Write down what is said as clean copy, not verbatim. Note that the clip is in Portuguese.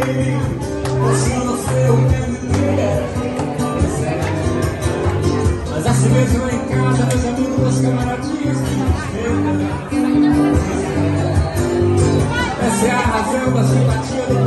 Você não sei o que é. Mas assim mesmo lá em casa, meus amigos, meus camaradinhos, essa é a razão da simpatia do